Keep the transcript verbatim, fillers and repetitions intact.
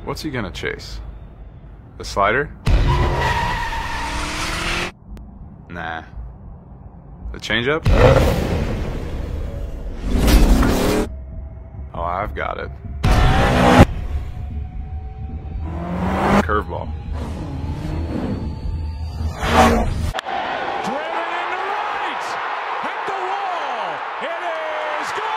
What's he gonna chase? The slider? Nah. The changeup? Oh, I've got it. Curveball. Driven into right! At the wall! It is gone!